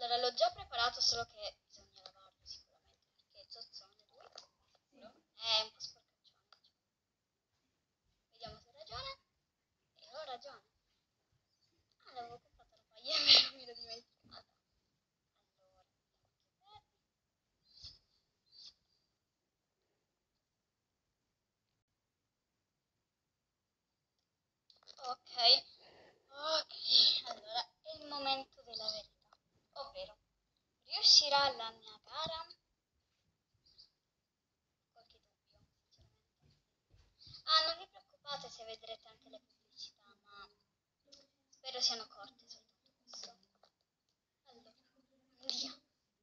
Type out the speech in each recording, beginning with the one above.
Allora, l'ho già preparato, solo che bisogna lavarlo sicuramente, perché è zozzone lui. È un po' sporcaccione. Vediamo se ho ragione. E ho ragione. Ah, l'avevo comprato la paglia, mi ero dimenticata. Allora, vediamo che ok, ok, allora è il momento della verità, ovvero riuscirà la mia cara? Qualche dubbio, sinceramente. Ah, non vi preoccupate se vedrete anche le pubblicità, ma spero siano corte soltanto questo. Allora, andiamo.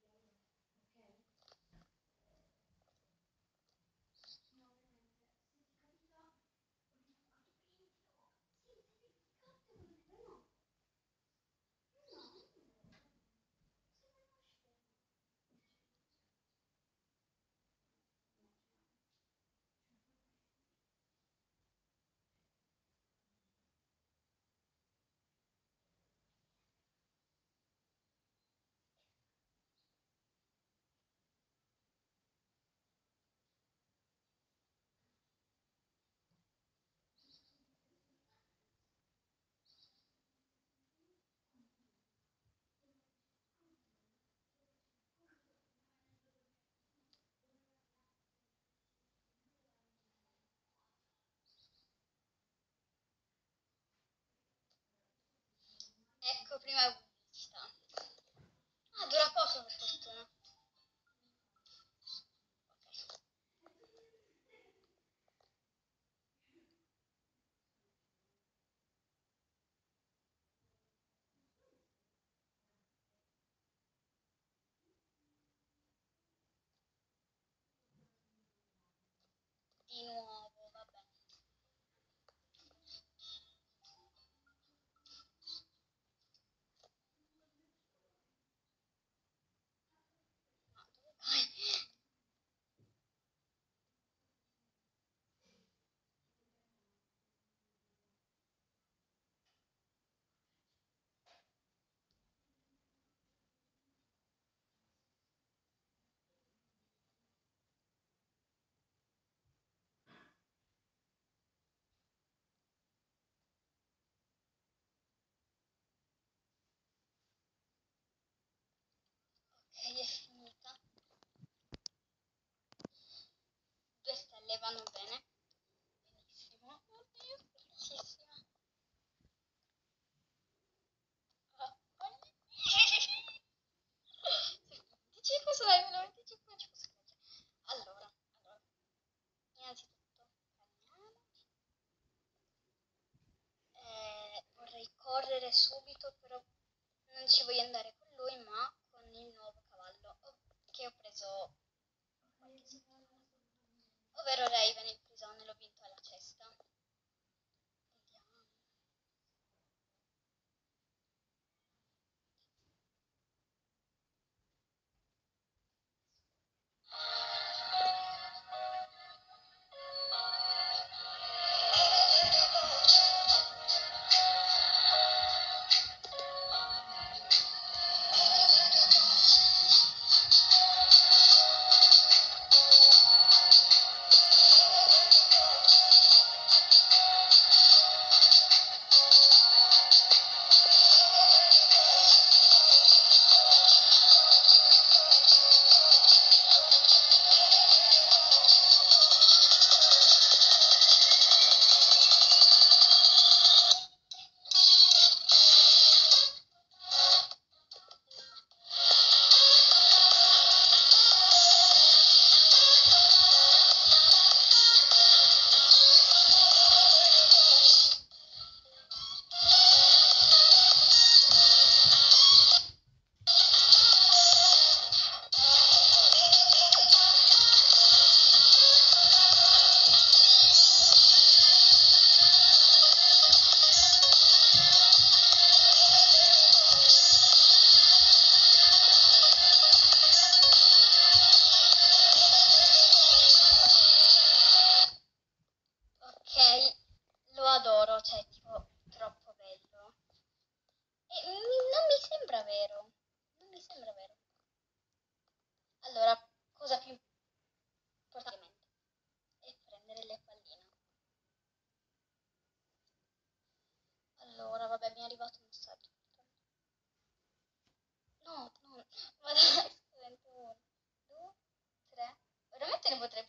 Ecco, prima pubblicità. Ah, dura poco per fortuna. Ok. Di nuovo, vabbè. Ma dove vai? Ok, è finita. 2 stelle vanno bene. Benissimo. Oddio, bellissima. Ah, dici cosa dai, veramente 5 non ci posso credere. Allora, innanzitutto camminiamo. Vorrei correre subito, però non ci voglio andare con lui, ma con il nuovo cavallo che ho preso qualche settimana fa. Ovvero Raven, il prisone, l'ho vinto alla cesta. Vediamo.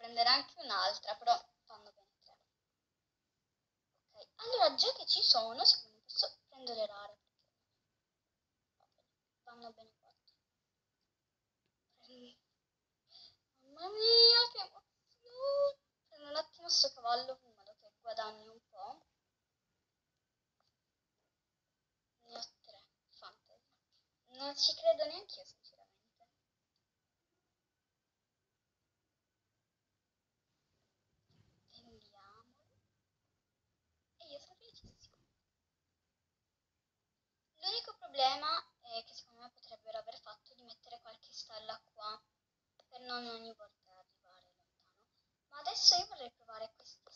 prendere anche un'altra, però vanno bene 3. Ok, allora già che ci sono, secondo me posso prendere rare. Vanno bene 4. Mamma mia, che emozione! Prendo un attimo sto cavallo in modo che guadagni un po'. Ne ho 3, fantasy. Non ci credo neanche io, sinceramente. Vendiamolo. E io sono felicissima. L'unico problema è che secondo me potrebbero aver fatto di mettere qualche stalla qua per non ogni volta arrivare lontano. Ma adesso io vorrei provare questi